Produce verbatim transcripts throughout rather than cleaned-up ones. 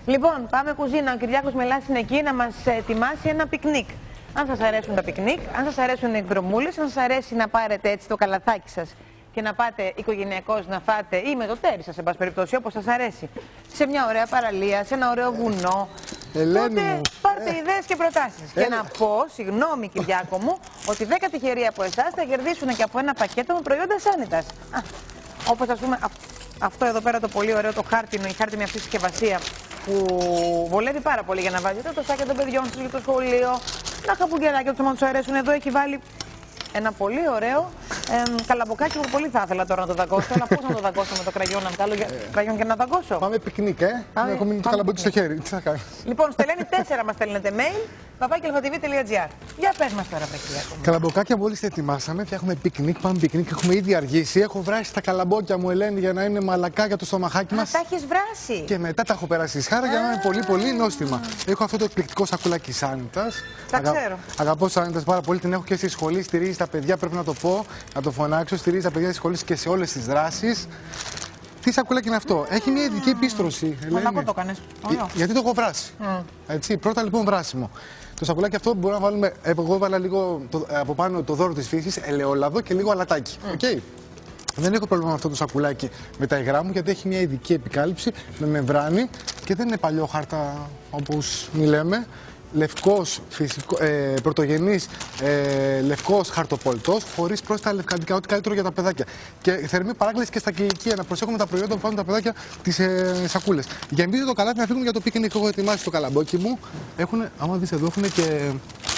Λοιπόν, πάμε κουζίνα. Ο Κυριάκος Μελάς είναι εκεί να μας ετοιμάσει ένα πικνίκ. Αν σας αρέσουν τα πικνίκ, αν σας αρέσουν οι εκδρομούλες, αν σας αρέσει να πάρετε έτσι το καλαθάκι σας και να πάτε οικογενειακώς να φάτε ή με το τέρι σας, εν πάση περιπτώσει, όπως σας αρέσει, σε μια ωραία παραλία, σε ένα ωραίο βουνό. Ελένη τότε μου. πάρτε Ε. ιδέες και προτάσεις. Ε. Και να πω, συγγνώμη Κυριάκο μου, ότι δέκα τυχεροί από εσάς θα κερδίσουν και από ένα πακέτο με προϊόντα Sanitas. Όπως ας πούμε αυτό εδώ πέρα το πολύ ωραίο, το χάρτινο, η χάρτινη αυτή συσκευασία που βολεύει πάρα πολύ για να βάζετε το σάκια των παιδιών σας για το σχολείο, τα χαπουγεράκια του, άμα τους αρέσουν. Εδώ έχει βάλει ένα πολύ ωραίο ε, καλαμποκάκι που πολύ θα ήθελα τώρα να το δαγκώσω. Αλλά πώς να το δαγκώσω με το κραγιόν, να βγάλω για... κραγιόν και να δαγκώσω. Πάμε πικνίκ, ε. Πάμε, Έχω μείνει το καλαμπόκι στο χέρι. Τι θα κάνω. Λοιπόν, στο Ελένη τέσσερα μας στέλνετε mail, παπάκι αλφα τι βι τελεία τζι άρ. Για πες μας τώρα, Κυριάκο. Καλαμποκάκια μόλις τα ετοιμάσαμε, φτιάχνουμε πικνίκ. Πάμε πικνίκ, έχουμε ήδη αργήσει. Έχω βράσει τα καλαμπόκια μου, Ελένη, για να είναι μαλακά για το στομαχάκι μας. Τα έχεις βράσει. Και μετά τα έχω περάσει σχάρα για να είναι πολύ πολύ νόστιμα. Έχω αυτό το εκπληκτικό σακουλάκι Sanitas. Τα ξέρω. Αγαπώ Sanitas πάρα πολύ, την έχω και στη σχολή. Στηρίζει τα παιδιά, πρέπει να το πω, να το φωνάξω. Στηρίζει τα παιδιά στη σχολή και σε όλες τις δράσεις. Τι σακουλάκι είναι αυτό. Έχει μια ειδική επίστρωση. Μαλακό το κάνεις. Γιατί το έχω βράσει. Mm. Έτσι, πρώτα λοιπόν βράσιμο. Το σακουλάκι αυτό μπορούμε να βάλουμε. Εγώ έβαλα λίγο το, από πάνω το δώρο της φύσης, ελαιόλαδο και λίγο αλατάκι. Mm. Okay. Δεν έχω πρόβλημα με αυτό το σακουλάκι με τα υγρά μου, γιατί έχει μια ειδική επικάλυψη με μεμβράνη και δεν είναι παλιό χάρτα όπως μιλάμε. Λευκός, φυσικό, ε, πρωτογενής, ε, λευκός χαρτοπολτός, χωρίς πρόσθετα λευκαντικά, ό,τι καλύτερο για τα παιδάκια. Και θερμή παράκληση και στα κηλικεία, να προσέχουμε τα προϊόντα που βάζουν τα παιδάκια τις ε, σακούλες. Γεμίζει το καλάθι να φύγουμε για το πικνίκ. Έχω ετοιμάσει το καλαμπόκι μου. Έχουνε, άμα δεις εδώ, έχουν και.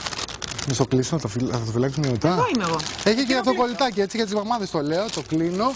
Να το κλείσω, θα το, φυλ... θα το φυλάξουμε μετά. Εδώ είμαι εγώ. Έχει και αυτό κολλητάκι, έτσι για τις μαμάδες το λέω, το κλείνω.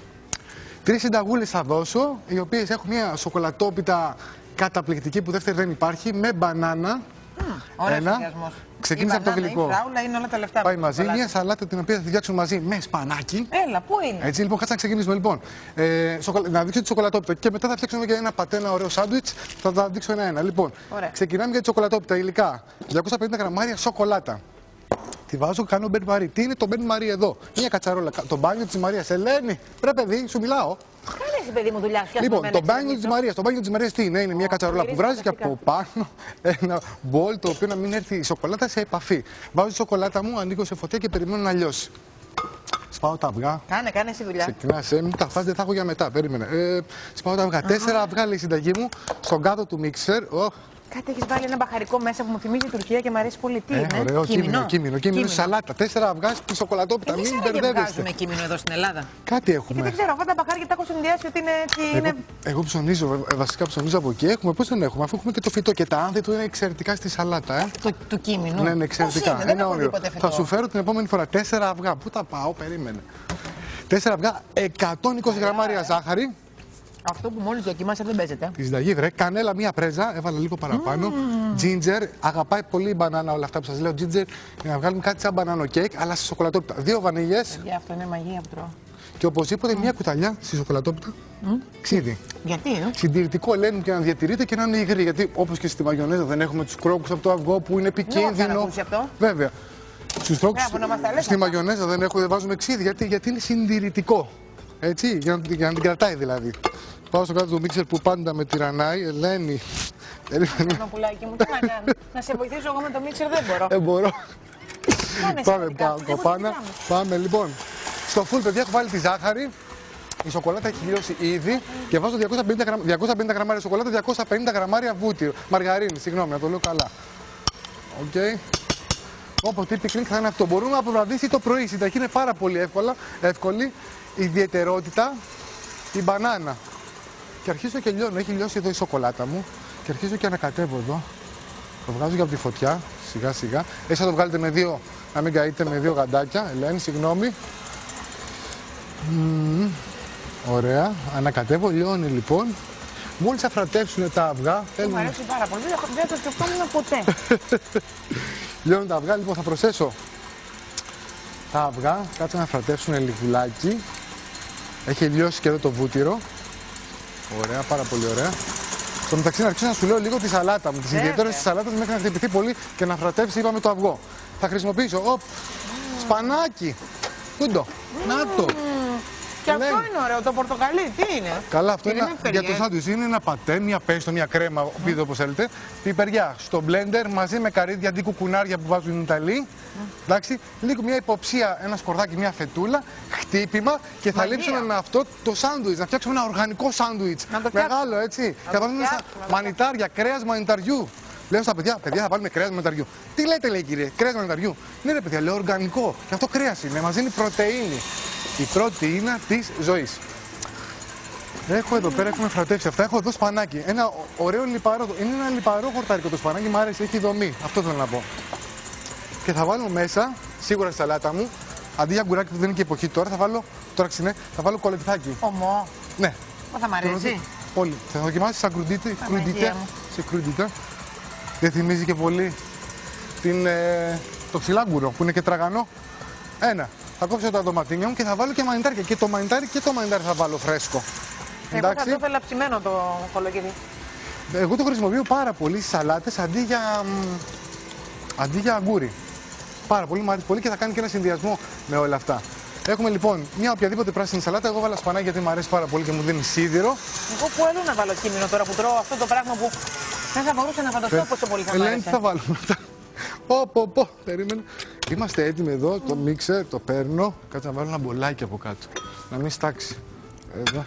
Τρεις συνταγούλες θα δώσω, οι οποίες έχουν μια σοκολατόπιτα καταπληκτική που δεύτερη δεν υπάρχει, με μπανάνα. Ωραία, ένα. Ξεκίνησα από το γλυκό. Η φράουλα είναι όλα τα λεφτά. Πάει μαζί. Μια σαλάτα την οποία θα φτιάξουμε μαζί με σπανάκι. Έλα, πού είναι. Έτσι λοιπόν, κάτσε να ξεκινήσουμε λοιπόν. Ε, σοκολα... Να δείξω τη σοκολατόπιτα και μετά θα φτιάξουμε και ένα πατέ, ένα ωραίο σάντουιτς. Θα τα δείξω ένα-ένα. Λοιπόν, ωραία. Ξεκινάμε για τη σοκολατόπιτα. Υλικά διακόσια πενήντα γραμμάρια σοκολάτα. Τη βάζω, κάνω μπεν μαρί. Τι είναι το μπεν μαρί εδώ. Μια κατσαρόλα. Το μπάνιο της Μαρίας. Ελένη, πρέπει παιδί, σου μιλάω. Κάνε εσύ, παιδί μου, δουλειά σου. Λοιπόν, το μπάνιο της Μαρίας. Το μπάνιο της Μαρίας τι είναι, είναι μια κατσαρόλα που βράζει και από πάνω ένα μπολ το οποίο να μην έρθει η σοκολάτα σε επαφή. Βάζω τη σοκολάτα μου, ανοίγω σε φωτιά και περιμένω να λιώσει. Σπάω τα αυγά. Κάνε, κάνε εσύ δουλειά. Ξεκινάς, ε, μην τα φας, δεν θα έχω για μετά. Περίμενε. Ε, σπάω τα αυγά. Τέσσερα αυγά λέει η συνταγή μου στον κάδο του μίξερ. Oh. Κάτι έχεις βάλει ένα μπαχαρικό μέσα που μου θυμίζει η Τουρκία και μου αρέσει πολύ. Τι ε, είναι, ωραίο, κίμινο. Κίμινο, κίμινο, σαλάτα. Τέσσερα αυγά στη σοκολατόπιτα. Μην μπερδεύεστε. Δεν βγάζουμε κίμινο εδώ στην Ελλάδα. Κάτι έχουμε. Και δεν ξέρω, αυτά τα μπαχάρια τα έχω συνδυάσει ότι είναι έτσι. Εγώ, είναι... εγώ ψωνίζω, βασικά ψωνίζω από εκεί. Έχουμε, πώς δεν έχουμε, αφού έχουμε και το φυτό και τα άνθη του είναι εξαιρετικά στη σαλάτα. Ε. Το, του κίμινου. Ναι, ναι, εξαιρετικά. Είναι, ένα όνειρο. Θα σου φέρω την επόμενη φορά τέσσερα αυγά. Πού τα πάω, περίμενε. Τέσσερα αυγά, εκατόν είκοσι γραμμάρια ζάχαρη. Αυτό που μόλις δοκιμάσα δεν παίζεται. Τη συνταγή, βρε. Κανέλα, μία πρέζα, έβαλα λίγο παραπάνω. Ginger, αγαπάει πολύ η μπανάνα όλα αυτά που σας λέω. Ginger, για να βγάλουμε κάτι σαν μπανάνο κέικ, αλλά στη σοκολατόπιτα. Δύο βανίλιες. Για αυτό είναι μαγεία που τρώω. Και οπωσδήποτε mm. μία κουταλιά στη σοκολατόπιτα. Mm. Ξύδι. Γιατί, ε? Συντηρητικό λένε και να διατηρείται και να είναι υγρή. Γιατί όπως και στη μαγιονέζα δεν έχουμε τους κρόκους από το αυγό που είναι επικίνδυνο. Αυτό. Βέβαια. Στους τρόκους στη μαγιονέζα δεν, έχουμε, δεν βάζουμε ξύδι γιατί, γιατί είναι συντηρητικό. Έτσι, για να, για να την κρατάει δηλαδή. Πάω στο κάτω του μίξερ που πάντα με τυραννάει. Ελένη. Ένα πουλάκι μου, τι να κάνω. Να σε βοηθήσω εγώ με το μίξερ δεν μπορώ. Δεν μπορώ. Πάμε, πάμε, πάμε λοιπόν. Στο φουλ, παιδιά, έχω βάλει τη ζάχαρη. Η σοκολάτα έχει λιώσει ήδη και βάζω διακόσια πενήντα γραμμάρια σοκολάτα, διακόσια πενήντα γραμμάρια βούτυρο. Μαργαρίνη, συγγνώμη, να το λέω καλά. Οκ. Okay. Όποτε πικνίκ θα είναι αυτό. Μπορούμε να αποβραδίσει το πρωί. Η συνταγή είναι πάρα πολύ εύκολα, εύκολη. Ιδιαιτερότητα, η μπανάνα. Και αρχίζω και λιώνω. Έχει λιώσει εδώ η σοκολάτα μου. Και αρχίζω και ανακατεύω εδώ. Το βγάζω και από τη φωτιά, σιγά σιγά. Έτσι θα το βγάλετε με δύο, να μην καείτε με δύο γαντάκια. Ελένη, συγγνώμη. Mm, ωραία. Ανακατεύω, λιώνει λοιπόν. Μόλις αφρατεύσουν τα αυγά. Μου αρέσει πάρα πολύ. Δεν το σκεφτόμουν ποτέ. Λιώνουν τα αυγά, λοιπόν θα προσθέσω τα αυγά. Κάτσε να αφρατεύσουν λιγουλάκι. Έχει λιώσει και εδώ το βούτυρο. Ωραία, πάρα πολύ ωραία. Στο μεταξύ να αρχίσω να σου λέω λίγο τη σαλάτα μου. Τις ιδιαίτερες της σαλάτας μέχρι να χτυπηθεί πολύ και να φρατεύσει, είπαμε, το αυγό. Θα χρησιμοποιήσω, οπ, σπανάκι. Τούντο. Να το. Και Και αυτό είναι ωραίο, το πορτοκαλί, τι είναι. Καλά, αυτό είναι, είναι, είναι για το σάντουιτς είναι ένα πατέ, μια πέστο, μια κρέμα, mm. πείτε όπως θέλετε. Πιπεριά στο μπλέντερ μαζί με καρύδια, αντί κουκουνάρια που βάζουν οι Ιταλοί. Mm. Εντάξει, λίγο μια υποψία, ένα σκορδάκι, μια φετούλα, χτύπημα και θα λείψουμε με αυτό το σάντουιτς. Να φτιάξουμε ένα οργανικό σάντουιτς. Μεγάλο έτσι. Και θα βάλουμε μανιτάρια, κρέας μανιταριού. Λέω στα παιδιά, παιδιά θα βάλουμε κρέας μανιταριού. Τι λέτε, λέει κύριε, κρέας μανιταριού. Ναι, ρε παιδιά, λέω οργανικό. Και αυτό κρέας είναι, μας δίνει πρωτεΐνη. Η πρωτεΐνα της ζωής. Έχω εδώ πέρα, έχουμε φρατέψει αυτά. Έχω εδώ σπανάκι. Ένα ωραίο λιπαρό. Είναι ένα λιπαρό χορτάρικο το σπανάκι, μου άρεσε, έχει δομή. Αυτό θέλω να πω. Και θα βάλω μέσα, σίγουρα στη σαλάτα μου, αντί για γκουράκι που δεν είναι και εποχή τώρα, θα βάλω, τώρα ξυνέ, θα βάλω κολετάκι. Ομό. Ναι. Μα θα μ' αρέσει. Πολύ. Θα δοκιμάσεις σαν κρουντίτε, κρουντίτε, σε κρουντίτε. Δεν θυμίζει και πολύ την, ε, το ξυλάγκουρο που είναι και τραγανό. Ένα. Θα κόψω τα ντοματίνια μου και θα βάλω και μανιτάρια. Και το μανιτάρι και το μανιτάρι θα βάλω φρέσκο. Εγώ θα το ήθελα ψημένο το κολοκυθί. Εγώ το χρησιμοποιώ πάρα πολύ στις σαλάτες αντί για, αντί για αγκούρι. Πάρα πολύ, μου αρέσει πολύ και θα κάνει και ένα συνδυασμό με όλα αυτά. Έχουμε λοιπόν μια οποιαδήποτε πράσινη σαλάτα. Εγώ βάλα σπανάκι γιατί μου αρέσει πάρα πολύ και μου δίνει σίδηρο. Εγώ που έλω να βάλω κείμενο τώρα που τρώω αυτό το πράγμα που δεν θα μπορούσα να φανταστώ πόσο πολύ θα μ' άρεσε. Τι θα βάλουμε αυτά. Πω, πω, πω, περίμενε. Είμαστε έτοιμοι εδώ, το μίξερ, το παίρνω. Κάτσε να βάλω ένα μπολάκι από κάτω. Να μην στάξει. Εδώ.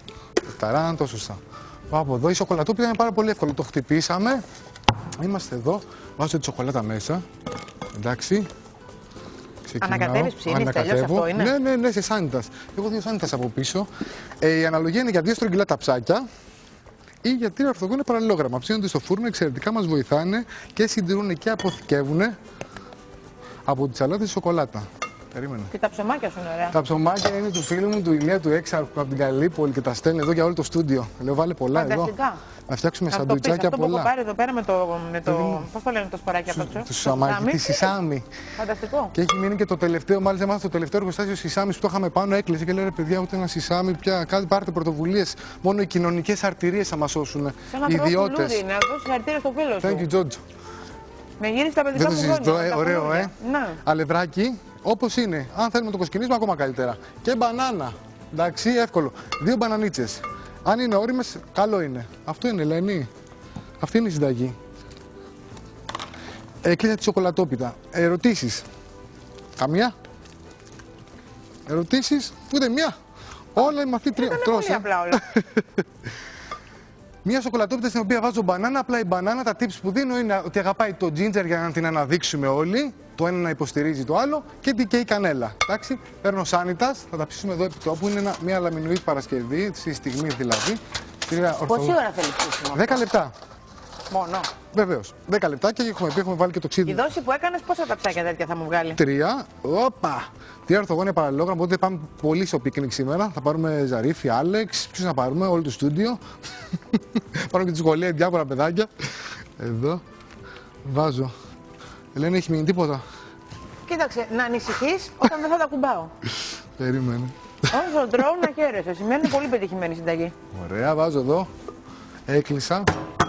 Ταράν, το σωστά. Πάω από εδώ. Η σοκολατόπιτα είναι πάρα πολύ εύκολο. Το χτυπήσαμε. Είμαστε εδώ. Βάζω τη σοκολάτα μέσα. Εντάξει. Ανακατεύεις ψήνεις, τελειώς αυτό είναι. Ναι, ναι, ναι, σε σάνιτας. Έχω δύο σάνιτας από πίσω. Ε, η αναλογία είναι για δύο στρογγυλά ταψάκια ή για τρία ορθογώνια παραλληλόγραμμα. Ψήνονται στο φούρνο, εξαιρετικά μας βοηθάνε και συντηρούν και αποθηκεύουν από τη σαλάτα τη σοκολάτα. Περίμενα. Και τα ψωμάκια σου είναι ωραία. Τα ψωμάκια είναι του φίλου μου, του Ηλία του Έξαρχου από την Καλύπολη και τα στέλνει εδώ για όλο το στούντιο. Λέω βάλε πολλά Φανταστικά. εδώ. Να φτιάξουμε σαντουιτσάκια πολλά. Αυτό που έχω πάρει εδώ πέρα με το. Με το πώς το λένε το σποράκι από έξω. Του σαμάκι, τη σισάμι. Φανταστικό. Και έχει μείνει και το τελευταίο, μάλιστα έμαθα το τελευταίο εργοστάσιο σισάμι που το είχαμε πάνω, έκλεισε και λέει ρε παιδιά, ούτε ένα σισάμι πια. Κάτι πάρτε πρωτοβουλίες. Μόνο οι κοινωνικές αρτηρίες θα μας σώσουν. Οι ιδιώτες. Να δώσει συγχαρητήρια στο φίλο σου. Thank you, George. Με γύρισε τα παιδικά μου χρόνια. Ε, ωραίο, ε. Ναι. Αλευράκι, όπως είναι. Αν θέλουμε το κοσκινίσουμε ακόμα καλύτερα. Και μπανάνα. Εντάξει, εύκολο. Δύο μπανανίτσες. Αν είναι όριμες, καλό είναι. Αυτό είναι, Ελένη. Αυτή είναι η συνταγή. Ε, και για τη σοκολατόπιτα. Ερωτήσεις. Καμία. Ερωτήσεις. Ούτε μία. Όλα με αυτή τρία. Ήταν πολύ απλά όλα. Μια σοκολατόπιτα στην οποία βάζω μπανάνα. Απλά η μπανάνα, τα tips που δίνω είναι ότι αγαπάει το ginger για να την αναδείξουμε όλοι. Το ένα να υποστηρίζει το άλλο και την και η κανέλα. Εντάξει, παίρνω σάνιτας, θα τα ψήσουμε εδώ επί τόπου. Είναι ένα, μια λαμινοid Παρασκευή, στη στιγμή δηλαδή. Πόση ώρα θέλει ψήσιμο? δέκα λεπτά. Μόνο. Βεβαίως. δέκα λεπτά και έχουμε πει, έχουμε βάλει και το ξύδι. Η δόση που έκανες πόσα ταψάκια τέτοια θα μου βγάλει? Τρία. Όπα. Τρία ορθογώνια παραλληλόγραμμα. Οπότε πάμε πολύ στο πικνίκ σήμερα. Θα πάρουμε Ζαρίφη, Άλεξ. Ποιους να πάρουμε, όλο το στούντιο. Πάρουμε και τη σχολεία, διάφορα παιδάκια. Εδώ. Βάζω. Ελένη, έχει μείνει τίποτα? Κοίταξε, να ανησυχείς όταν δεν θα τα κουμπάω. Περίμενε. Όσο τρώω να χαίρεσαι. Σημαίνει πολύ πετυχημένη συνταγή. Ωραία, βάζω εδώ. Έκλεισα.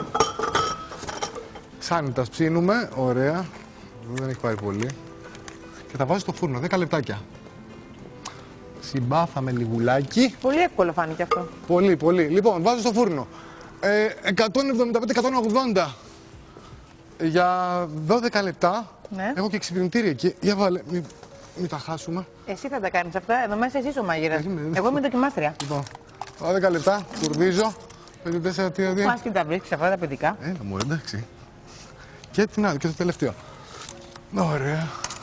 Σάνιτας ψήνουμε. Ωραία. Δεν έχει πάρει πολύ. Και θα βάζω στο φούρνο. δέκα λεπτάκια. Συμπάθαμε λιγουλάκι. Πολύ εύκολο φάνηκε αυτό. Πολύ, πολύ. Λοιπόν, βάζω στο φούρνο. Ε, εκατόν εβδομήντα πέντε με εκατόν ογδόντα για δώδεκα λεπτά. Ναι. Έχω και ξυπνητήρια εκεί. Για βάλε, μην, μην τα χάσουμε. Εσύ θα τα κάνεις αυτά. Εδώ μέσα εσύ είσαι ο μάγειρας. Εγώ είμαι δοκιμάστρια. Λοιπόν, δώδεκα λεπτά, κουρδίζω. πέντε τέσσερα τρία δύο. Πας και τα βρίσκεις αυτά τα παιδικά. Έλα μου, εντάξει. Και την άλλη, και το τελευταίο. Ωραία.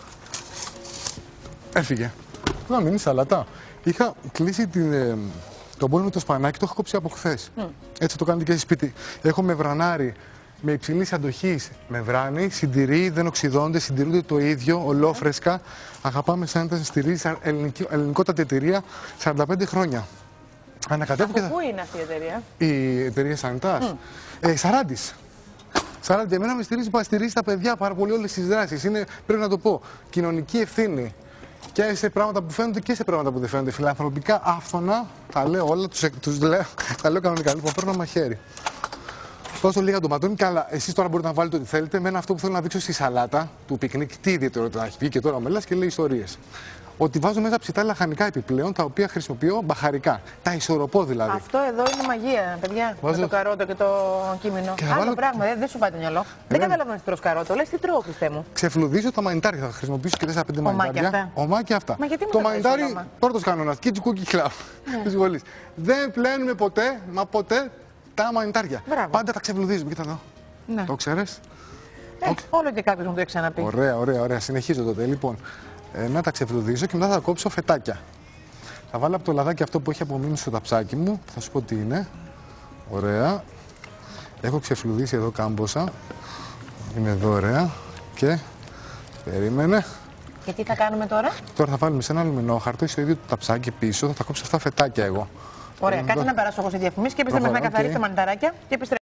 Έφυγε. Να μείνει σαλατά. Είχα κλείσει την, ε, τον μπολ με το σπανάκι, το έχω κόψει από χθες. Mm. Έτσι το κάνετε και στη σπίτι. Έχω με βρανάρι με υψηλή αντοχή με βράνι, συντηρεί, δεν οξυδώνται, συντηρούνται το ίδιο, ολόφρεσκα. Αγαπάμε σαν να τα στηρίζει ελληνικότατη εταιρεία σαράντα πέντε χρόνια. Ανακατεύω Από και θα... πού είναι αυτή η εταιρεία? Η εταιρεία Σανιτάς. Mm. Ε, Σαράντης. Σαράντη, εμένα με στηρίζει, στηρίζει τα παιδιά πάρα πολύ όλες τις δράσεις. Είναι, πρέπει να το πω, κοινωνική ευθύνη. Και σε πράγματα που φαίνονται και σε πράγματα που δεν φαίνονται. Φιλανθρωπικά, άφθονα, τα λέω όλα, τους, τους λέω, τα λέω κανονικά. Λοιπόν, παίρνω μαχαίρι. Τόσο λίγα ντοματόνι, καλά. Εσείς τώρα μπορείτε να βάλετε ό,τι θέλετε. Εμένα αυτό που θέλω να δείξω στη σαλάτα του πικνίκ, τι ιδιαιτερότητα έχει βγει και τώρα ο Μελάς και λέει ιστορίες. ότι βάζω μέσα ψητά λαχανικά επιπλέον, τα οποία χρησιμοποιώ μπαχαρικά. Τα ισορροπώ δηλαδή. Αυτό εδώ είναι μαγεία, παιδιά. Βάζω... Με το καρότο και το κείμενο. Και Άλλο βάλω... πράγμα, δεν, δεν σου πάει το μυαλό. Δεν καταλαβαίνω τι τρως καρότο. Λες τι τρώω, Χριστέ μου. Ξεφλουδίζω τα μανιτάρια. Θα χρησιμοποιήσω και τέσσερα πέντε μανιτάρια. Ομάκια αυτά. Μα γιατί το μανιτάρι, πρώτο κανόνα. Κίτσι κούκι κλαμπ τη σχολή. Δεν πλένουμε ποτέ, μα ποτέ τα μανιτάρια. Μπράβο. Πάντα τα ξεφλουδίζουμε. Κοίτα εδώ. Ναι. Το ξέρεις. Ε, όλο και κάποιος μου το έχει ξαναπεί. Ωραία, ωραία, ωραία. Συνεχίζω τότε. Λοιπόν, ε, να τα ξεφλουδίσω και μετά θα κόψω φετάκια. Θα βάλω από το λαδάκι αυτό που έχει απομείνει στο ταψάκι μου. Θα σου πω τι είναι. Ωραία. Έχω ξεφλουδίσει εδώ κάμποσα. Είναι εδώ, ωραία. Και περίμενε. Και τι θα κάνουμε τώρα? Τώρα θα βάλουμε σε ένα αλουμινόχαρτο, στο ίδιο το ταψάκι πίσω. Θα τα κόψω αυτά φετάκια εγώ. Ωραία, κάτσε να περάσω εγώ σε διαφημίσεις και επιστρέφουμε να καθαρίσει τα μανιταράκια και επιστρέφουμε.